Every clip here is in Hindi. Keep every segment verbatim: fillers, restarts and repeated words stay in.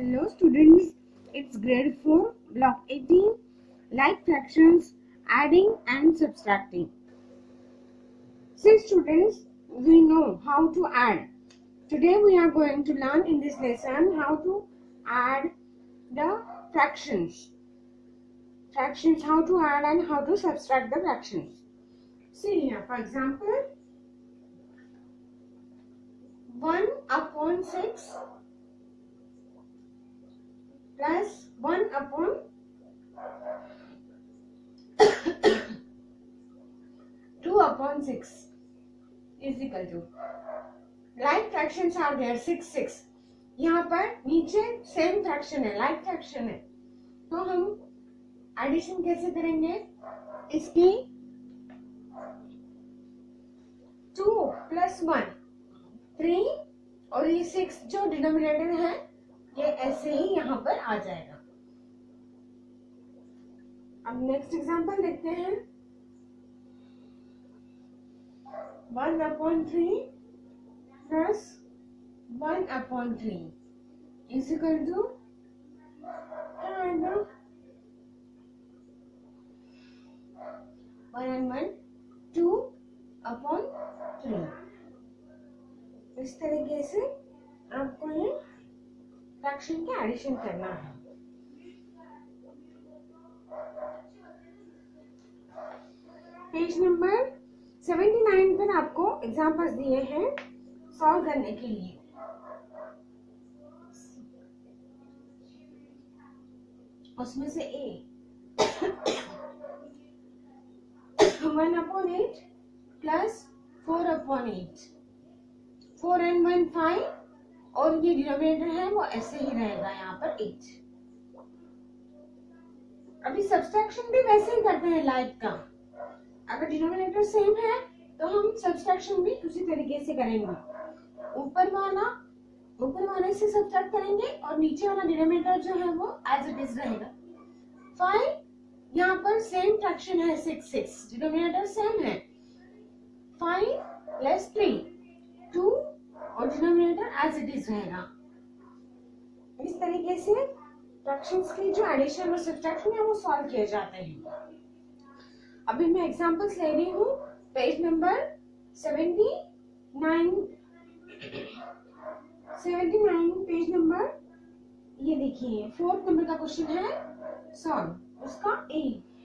Hello students, it's grade four, block eighteen, like fractions, adding and subtracting. See students, we know how to add. Today we are going to learn in this lesson how to add the fractions. Fractions, how to add and how to subtract the fractions. See here, for example, one upon six plus one upon two upon six is equal to, like fractions are there, six six. यहाँ पर नीचे सेम फ्रैक्शन है, लाइक फ्रैक्शन है, तो हम एडिशन कैसे करेंगे? इसकी टू प्लस वन थ्री और ये सिक्स जो डिनोमिनेटर है ये ऐसे ही यहाँ पर आ जाएगा. अब नेक्स्ट एग्जांपल देखते हैं. One upon three plus one upon three is equal to one and one two upon three. इस तरीके से आपको ये फ्रैक्शन के एडिशन करना है. पेज नंबर सेवेंटी नाइन पर आपको एग्जांपल्स दिए हैं सॉल्व करने के लिए. उसमें से A one upon eight plus four upon eight, four and one five और ये डिनोमिनेटर है वो ऐसे ही रहेगा यहाँ पर एट. अभी सब्सट्रैक्शन भी वैसे ही करते हैं लाइक का. अगर डिनोमिनेटर सेम है तो हम सब्सट्रैक्शन भी उसी तरीके से करेंगे. ऊपर वाला ऊपर वाले से सब्सट्रैक्ट करेंगे और नीचे वाला डिनोमिनेटर जो है वो एज इट इज रहेगा. फाइव यहाँ पर सेम फ्रैक्शन है सिक्स सिक्स, डिनोमिनेटर सेम है. फाइव प्लस थ्री टू और डिनोमिनेटर एज इट इज रहेगा. इस तरीके से फ्रैक्शंस की जो एडिशन और सब्ट्रैक्शन है वो सॉल्व किए जाते हैं. अभी मैं एग्जांपल्स ले रही हूँ page number seventy nine seventy nine page number. ये देखिए फोर्थ नंबर का क्वेश्चन है सॉल्व. उसका A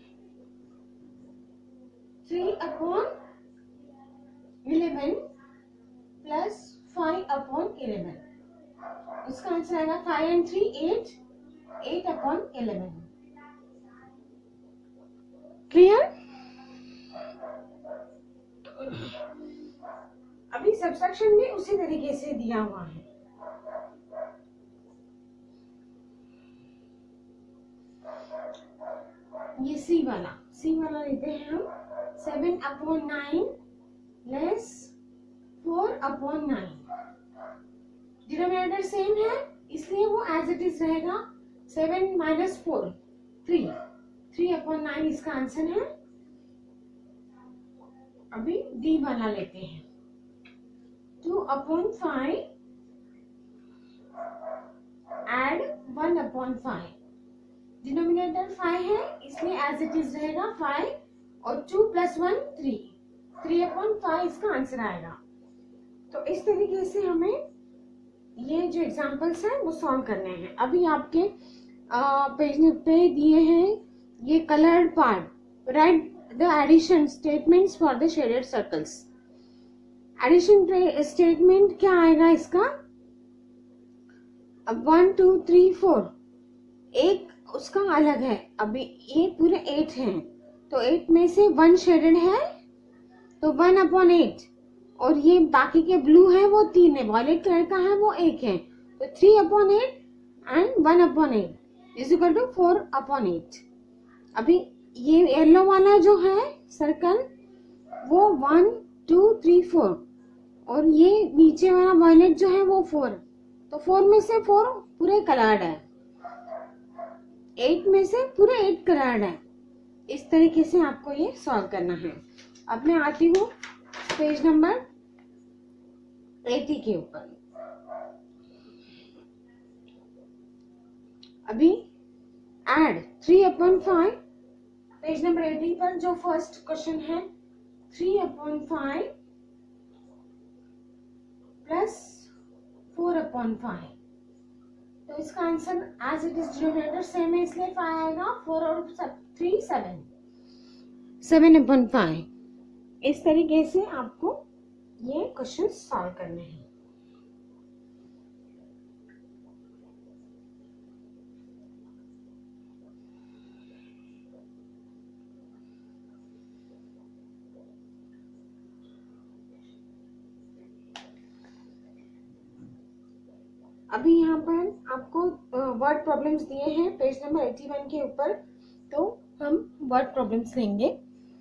three upon eleven plus five upon eleven. उसका आंसर आएगा five and three eight, eight upon eleven. Clear? अभी सब्ट्रैक्शन भी उसी तरीके से दिया हुआ है. ये सी वाला सी वाला लेते हैं हम. Seven upon nine plus four upon nine. Denominator same है इसलिए वो एज इट इज रहेगा. Seven minus four three, three upon nine इसका आंसर है. अभी डी वाला लेते हैं. Two upon five add one upon five. Denominator five है इसलिए एज इट इज रहेगा फाइव और two plus one three, three upon five इसका आंसर आएगा. तो इस तरीके से हमें ये जो एग्जांपल्स हैं वो सॉल्व करने हैं. अभी आपके पेज पे दिए हैं ये coloured part. Write the addition statements for the shaded circles. Addition statement क्या आएगा इसका? अब वन टू थ्री फोर एक उसका अलग है. अभी ये पूरे एट हैं तो एट में से वन शेडेड है तो वन अपॉन एट और ये बाकी के ब्लू है वो तीन है, वॉयलेट कलर का है वो एक है. तो three upon eight and one upon eight is equal to four upon eight. अभी ये येलो वाला जो है सर्कल वो वन टू थ्री फोर और ये नीचे वाला वॉयलेट जो है वो फोर. तो फोर में से फोर पूरे कलर्ड है, एट में से पूरे एट कलर्ड है. इस तरीके से आपको ये सॉल्व करना है. अब मैं आती हूँ पेज नंबर एटी के ऊपर. अभी add three upon five, page number eighty पर जो फर्स्ट क्वेश्चन है, three upon five plus four upon five, तो इसका answer as it is denominator same है इसलिए फाइव आएगा, फोर और three seven, seven upon five. इस तरीके से आपको ये क्वेश्चन सॉल्व करने हैं। अभी यहाँ पर आपको वर्ड प्रॉब्लम्स दिए हैं पेज नंबर इक्यासी के ऊपर, तो हम वर्ड प्रॉब्लम्स लेंगे।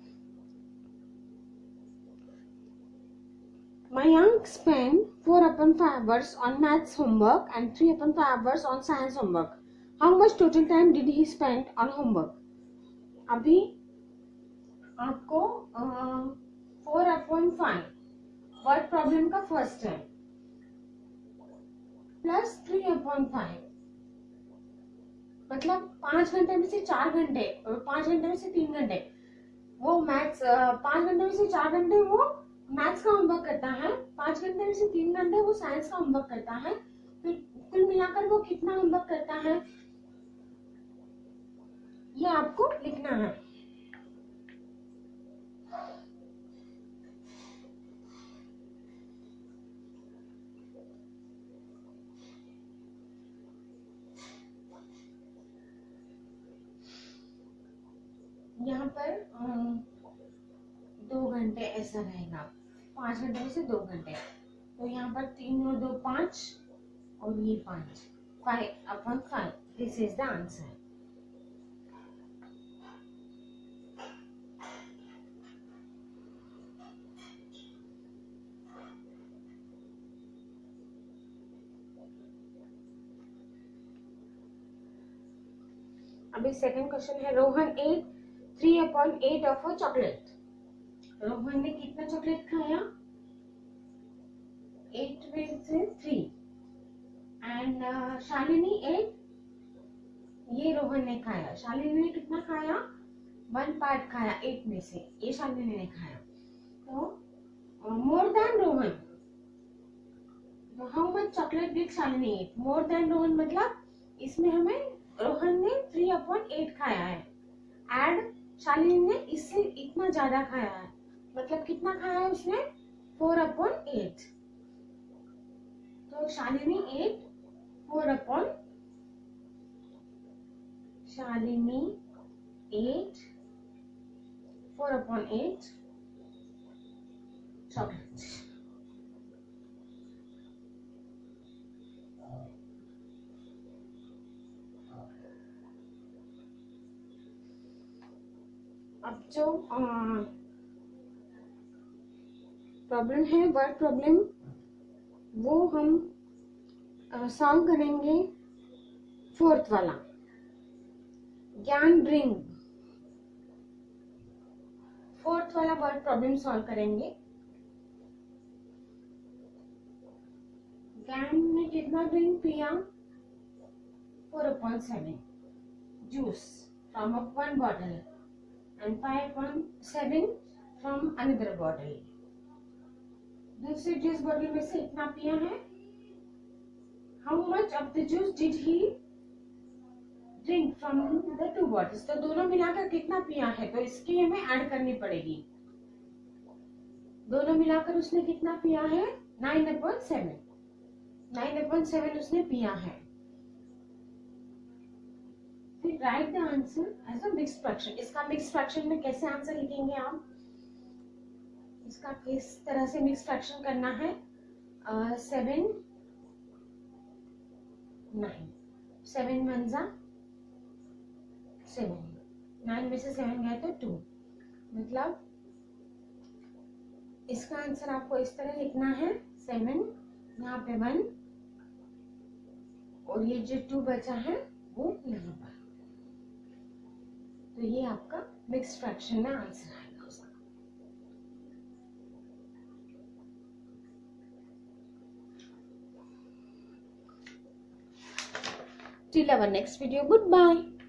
Mayank spent four upon five hours on maths homework and three upon five hours on science homework. How much total time did he spend on homework? अभी आपको four upon five word problem का फर्स्ट है, प्लस थ्री अपॉन फाइव, मतलब पांच घंटे में से चार घंटे, पांच घंटे में से तीन घंटे वो मैथ्स, पांच घंटे में से चार घंटे वो मैथ्स का होमवर्क करता है, पांच घंटे में से तीन घंटे वो साइंस का होमवर्क करता है, फिर कुल मिलाकर वो कितना होमवर्क करता है ये आपको लिखना है। यहाँ पर दो घंटे ऐसा रहेगा, पांच घंटे में से दो घंटे, तो यहाँ पर तीन और दो पांच और ये पांच, five upon five, this is the answer. अभी सेकंड क्वेश्चन है, Rohan ate three upon eight of a chocolate. Rohan ने कितना चॉकलेट खाया? एट में से थ्री, एंड शालिनी एट, ये रोहन ने खाया, शालिनी ने कितना खाया? वन पार्ट खाया एट में से, ये शालिनी ने खाया। तो more than Rohan, how much chocolate did Shalini ate? More than Rohan मतलब इसमें हमें रोहन ने थ्री अपॉन एट खाया है, एड शालिनी ने इससे इतना ज्यादा खाया है, मतलब कितना खाया है उसने? Four upon eight. तो Shalini ate four upon, Shalini ate four upon eight chocolate. अब जो प्रॉब्लम है वर्ड प्रॉब्लम, वो हम सॉल्व करेंगे फोर्थ वाला, ज्ञान ब्रिंग, फोर्थ वाला वर्ड प्रॉब्लम सॉल्व करेंगे। ज्ञान ने कितना ड्रिंक पिया? Four upon seven juice from a one bottle and five upon seven from another bottle. दूसरे जूस बॉटल में से इतना पिया है। How much of the juice did he drink from the two bottles? तो दोनों मिलाकर कितना पिया है, तो इसकी हमें ऐड करनी पड़ेगी। दोनों मिलाकर उसने कितना पिया है? Nine upon seven, nine upon seven उसने पिया है। Write the answer as a mixed fraction. इसका मिक्स्ड फ्रैक्शन में कैसे आंसर लिखेंगे आप? इसका किस तरह से मिक्स्ड फ्रैक्शन करना है? सेवन नाइन, सेवन वन जा सेवन, नाइन में से सेवन गए तो टू, मतलब इसका आंसर आपको इस तरह लिखना है, सेवन यहाँ पे वन और ये जो टू बचा है वो यहाँ पर, तो ये आपका मिक्स्ड फ्रैक्शन में आंसर आएगा उसका। Till our next video, goodbye.